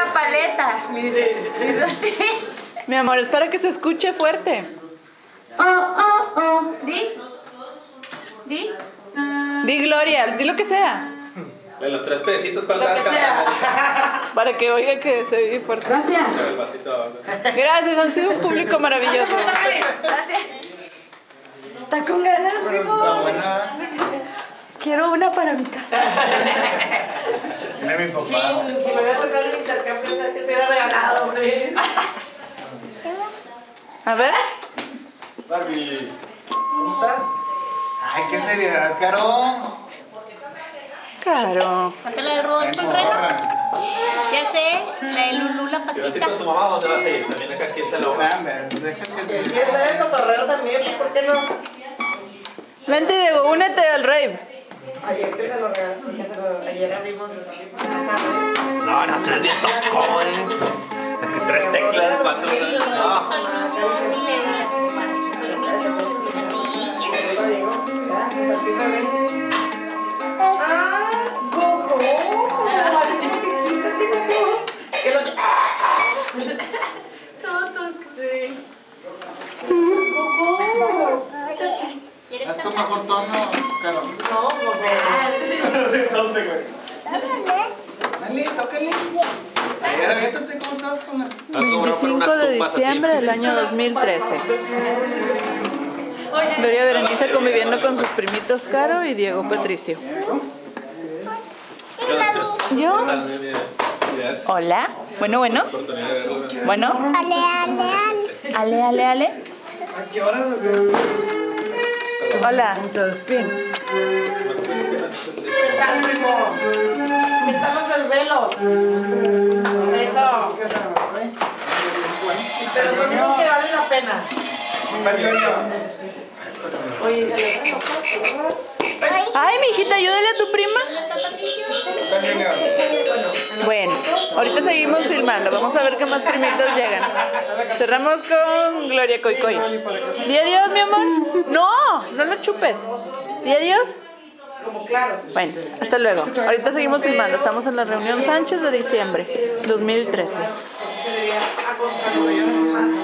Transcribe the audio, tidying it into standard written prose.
una paleta. Hizo así. Mi amor, es para que se escuche fuerte. Di. Di. Di Gloria, di lo que sea. De los 3 pesitos para Lo que sea. Para que oiga que se oye fuerte. Gracias. el vasito. Gracias, han sido un público maravilloso. Gracias. Está con ganas, primo. Quiero una para mi casa. Tiene mi papá. Si me hubiera tocado el intercambio, o sea, que te hubiera regalado, hombre. A ver. Barbie, ¿cómo estás? Ay, qué seriedad, Caro. Caro. ¿Falta la de Rodolfo el reno? Ya sé, la de Lulú la Si vas a ir patita. con tu mamá, ¿dónde vas a ir? También acá es que te lo ¿Quieres ver el cotorreo también? ¿Por qué no? Vente, Diego, únete al rave. Ayer que se lo regaló, ayer abrimos una casa. No, no, 3 días tosco, 3 teclas, 4. Soy niño, ni le di la compara. Soy niño, soy Te lo así. digo, ¿verdad? Pues al fin me ven. ¡Ah! ¡Gojo! ¿Qué lo que? Todos. Sí. ¿Quieres Haz tu cantar? mejor tono, Caro. No, gojo. Dale, tócale. A ver, aviéntate, ¿cómo estás con la...? 25 de diciembre del año 2013. Gloria Berenice conviviendo con sus primitos Caro y Diego Patricio. ¿Yo? Hola. Bueno. Bueno. Ale. ¿A qué horas? Hola. Bien. ¿Qué tal, primo? ¿Qué tal los desvelos? Eso. Pero son esos que valen la pena. Oye, se le da. Ay, mijita, ayúdale a tu prima. Bueno, ahorita seguimos filmando. Vamos a ver qué más primitos llegan. Cerramos con Gloria Coicoy. Di adiós, mi amor. No lo chupes. Di adiós. Como claros. Bueno, hasta luego. Ahorita seguimos filmando. Estamos en la reunión Sánchez de diciembre 2013. Se le veía a contraluz.